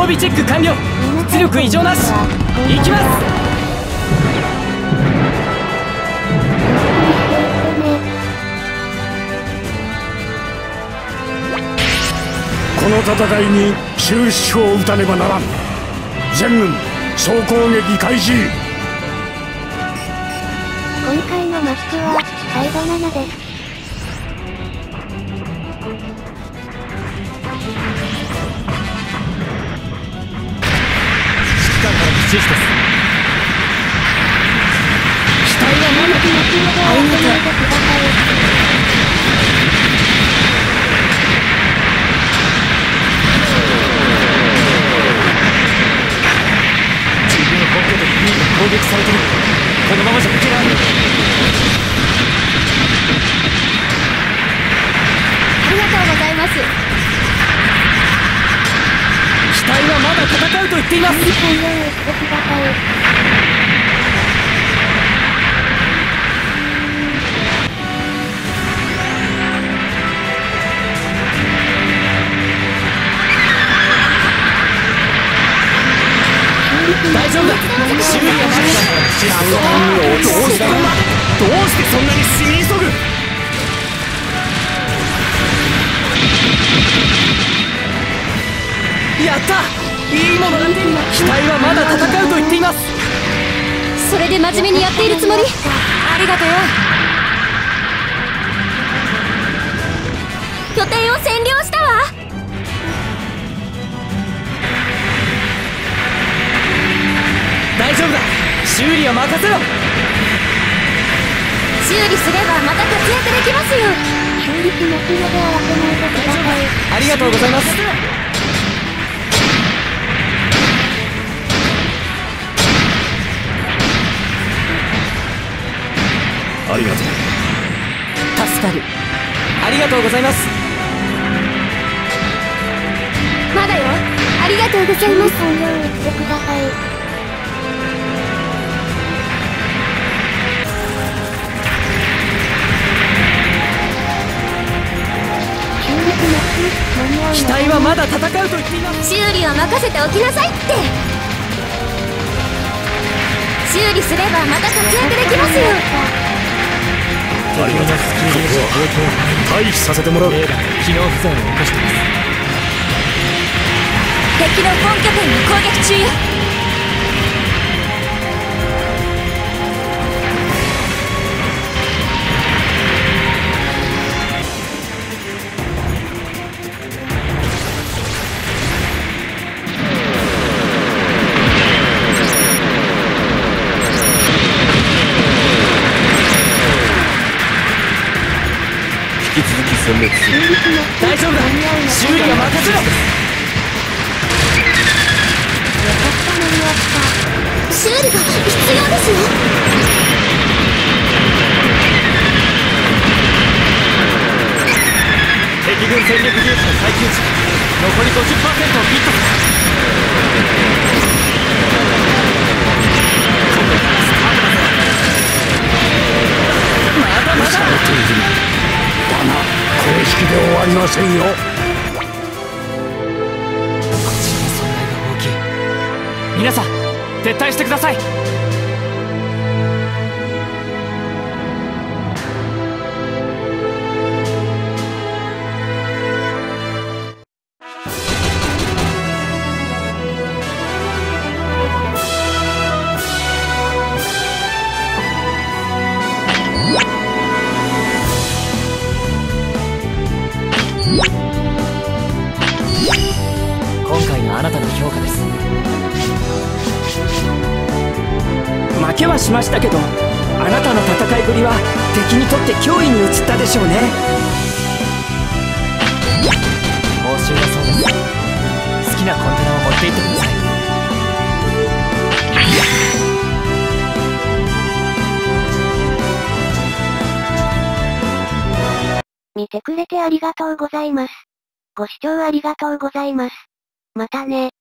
備チェック完了。出力異常なし。行きます。 この戦いに終止符を打たねばならん。全軍総攻撃開始。 今回のマスクはサイド7です。 指揮官からの指示です。機体はまだ後ほどお集めてください。 自分本拠地に攻撃されてる。このままじゃいけない。 ありがとうございます。 機体はまだ戦うと言っています。 完了してください。 大丈夫だ。修理がまだ。どうしてそんなに死に急ぐ。やった。いいものが手になった。機体はまだ戦うと言っています。 それで真面目にやっているつもり。ありがとよ。拠点を占領したわ。 大丈夫だ。修理は任せろ。 修理すればまた活躍できますよ。修理しますので慌てないでください。 ありがとうございます。 ありがとう。 助かる。ありがとうございます。 まだよ。ありがとうございます。完了してください。 機体はまだ戦うと言っています。 修理は任せておきなさいって。修理すればまた活躍できますよ。 ありがとう。ここは退避させてもらう。 機能不全を起こしています。 敵の本拠点に攻撃中よ。 引き続き殲滅する。 大丈夫だ。修理は任せろ。 修理が必要ですよ。 敵軍戦力技術の最窮値残り 50% をヒットする。ここからスタートだぞ。まだまだ。 だが公式で終わりませんよ。 こちらの損害が大きい。皆さん撤退してください。今回のあなたの評価です。負けはしましたけど、あなたの戦いぶりは敵にとって脅威に移ったでしょうね。報酬はそうです。好きなコンテナを持って行ってください。 見てくれてありがとうございます。ご視聴ありがとうございます。またね。